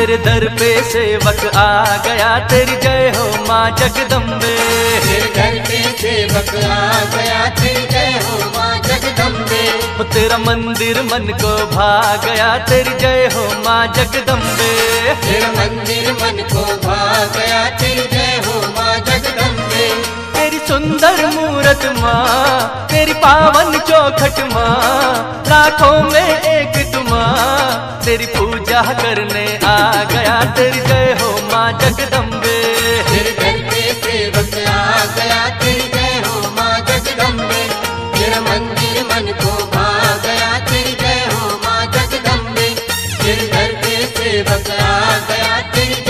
तेरे दर पे सेवक आ गया, तेरी जय हो माँ जगदम्बे। तेरे दर पे सेवक आ गया, तेरी जय हो माँ जगदम्बे। तेरा मंदिर मन को भा गया, तेरी जय हो माँ जगदम्बे। तेरा मंदिर मन को भा गया, तेरी जय हो माँ जगदम्बे। तेरी सुंदर मूरत माँ, तेरी पावन चौखट माँ, लाखों में एक तू माँ, तेरी पूजा करने आ गया, तेरी जय हो माँ जगदम्बे। तेरे दर पे सेवक आ गया, तेरी जय हो माँ जगदम्बे। तेरा मंदिर मन को भा गया, तेरी जय हो माँ जगदम्बे। तेरे दर पे सेवक आ गया, तेरी